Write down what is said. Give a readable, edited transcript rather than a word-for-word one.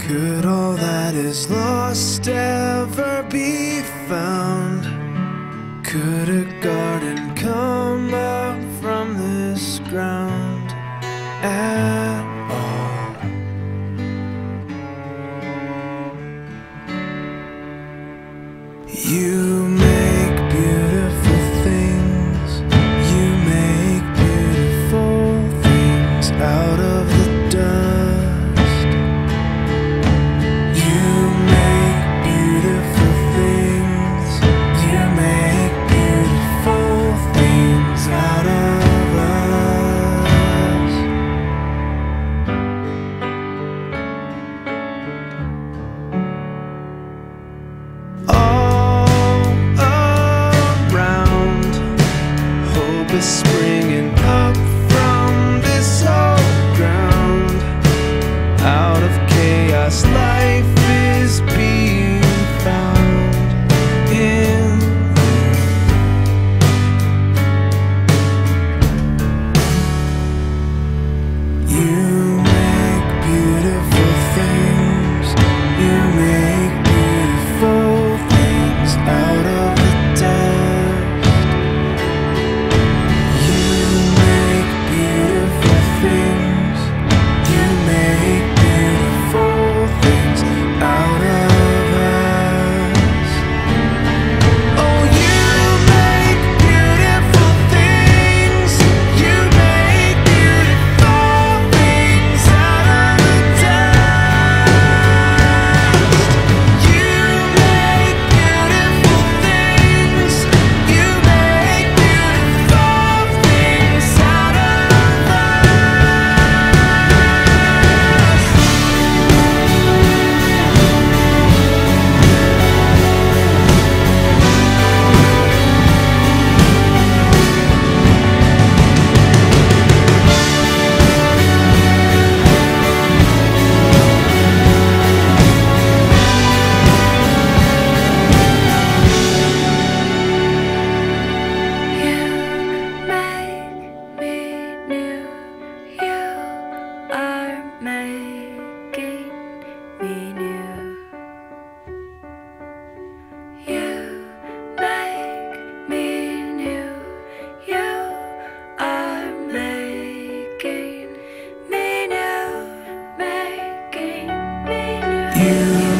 Could all that is lost ever be found? Could a garden come up from this ground at all? You make beautiful things. You make beautiful things out of the dust. You make beautiful things. You make beautiful things out of us. All around, hope is springing up from this old ground. Out of chaos, life is being found in you. You make beautiful things. You make beautiful things out of the dust. You make beautiful things. You make beautiful things out of us. Oh, you make beautiful things. You make beautiful things out of the dust. You make beautiful things. You make beautiful things out of you